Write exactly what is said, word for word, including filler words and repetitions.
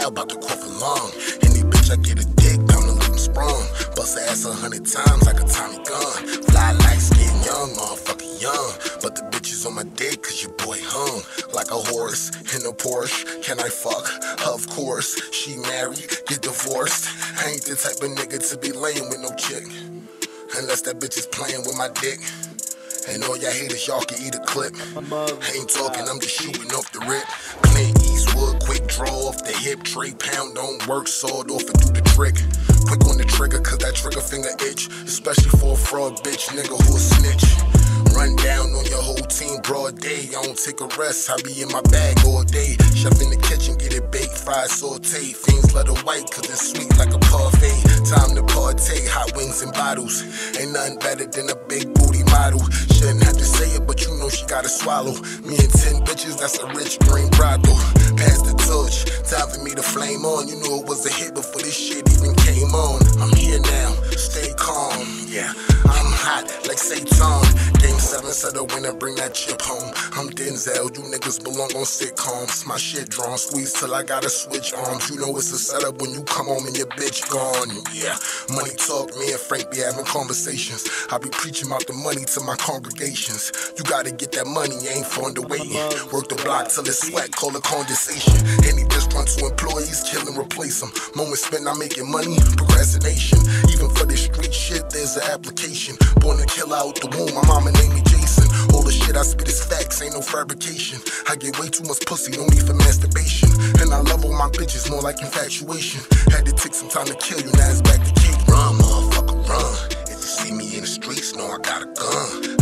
hell, about to cough a lung. Any bitch I get a dick, bound to leave him sprung. Bust her ass a hundred times like a Tommy gun. Fly light skin, young, motherfucker young. But the bitch is on my dick cause your boy hung like a horse in a Porsche. Can I fuck? Of course. She married, get divorced. I ain't the type of nigga to be laying with no chick, unless that bitch is playing with my dick. And all y'all haters, y'all can eat a clip. I ain't talking, I'm just shooting off the rip. Clint Eastwood, quick draw off the hip. Trey pound don't work, sawed off and do the trick. Quick on the trigger, cause that trigger finger itch. Especially for a fraud bitch, nigga who a snitch. Run down on your whole team broad day. I don't take a rest, I be in my bag all day. Chef in the kitchen, get it baked, fried, sauteed. Fiends let her white, cause it's sweet like a parfait. Time to partake, hot wings and bottles. Ain't nothing better than a big booty model. Shouldn't have to say it, but you know she gotta swallow. Me and ten bitches, that's a rich green brothel. Pass the torch, time for me to flame on. You know it was a hit before this shit even came on. I'm here now, stay calm, yeah. I'm hot like Satan. Game seven said the winner, bring that chip home. I'm Denzel, you niggas belong on sitcoms. My shit drawn, squeeze till I gotta switch arms. You know it's a setup when you come home and your bitch gone. Yeah, money talk, me and Frank be having conversations. I be preaching about the money to my congregations. You gotta get that money, ain't fond of waiting. Work the block till it's sweat, call it condensation. Any disgruntled employees, kill and replace them. Moment spent not making money, procrastination. Even for this street shit, there's an application. Born to kill out the womb, my mama named me Jason. All the shit I spit is facts, ain't no fabrication. I get way too much pussy, no need for masturbation. And I love all my bitches, more like infatuation. Had to take some time to kill you, now it's back to keep. Run, motherfucker, run. If you see me in the streets, know I got a gun.